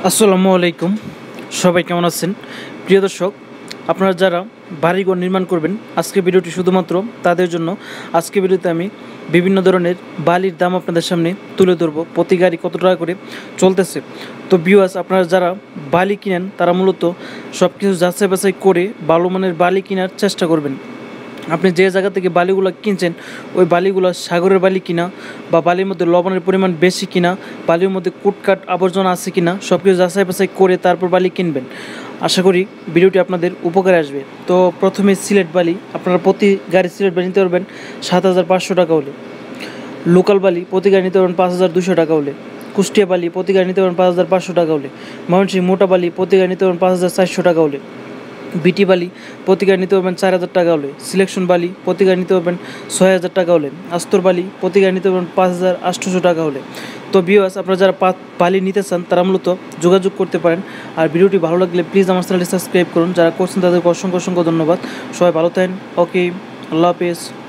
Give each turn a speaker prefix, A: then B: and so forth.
A: আসসালামু আলাইকুম। সবাই কেমন আছেন? প্রিয় দর্শক, আপনারা যারা বাড়িঘর নির্মাণ করবেন, আজকে ভিডিওটি শুধুমাত্র তাদের জন্য। আজকে ভিডিওতে আমি বিভিন্ন ধরনের বালির দাম আপনাদের সামনে তুলে ধরবো, প্রতি গাড়ি কত টাকা করে চলতেছে। তো ভিউয়ার্স, আপনারা যারা বালি কিনেন তারা মূলত সব কিছু যাচাই বাছাই করে ভালো মানের বালি কেনার চেষ্টা করবেন। আপনি যে জায়গা থেকে বালিগুলো কিনছেন ওই বালিগুলো সাগরের বালি কিনা, বা বালির মধ্যে লবণের পরিমাণ বেশি কিনা, বালির মধ্যে কুটকাট আবর্জনা আছে কিনা, সব কিছু যাচাই বাছাই করে তারপর বালি কিনবেন। আশা করি ভিডিওটি আপনাদের উপকারে আসবে। তো প্রথমে সিলেট বালি, আপনারা প্রতি গাড়ি সিলেট বালি নিতে পারবেন 7,500 টাকা হলে। লোকাল বালি প্রতি গাড়ি নিতে পারবেন 5,200 টাকা হলে। কুষ্টিয়া বালি প্রতি গাড়ি নিতে পারবেন 5,500 টাকা হলে। ময়মনসিংহ মোটা বালি প্রতি গাড়ি নিতে পারবেন 5,400 টাকা হলে। বিটি বালি প্রতি গাড়ি নিতে পারবেন 4,000 টাকা হলে। সিলেকশন বালি প্রতি গাড়ি নিতে পারবেন 6,000 টাকা হলে। আস্তর বালি প্রতি গাড়ি নিতে পারবেন 5,800 টাকা হলে। তো ভিউয়ার্স, আপনারা যারা বালি নিতে চান তারা মূলত যোগাযোগ করতে পারেন। আর ভিডিওটি ভালো লাগলে প্লিজ আমার চ্যানেলটি সাবস্ক্রাইব করুন। যারা করছেন তাদেরকে অসংখ্য অসংখ্য ধন্যবাদ। সবাই ভালো থাকেন। ওকে, আল্লাহ হাফেজ।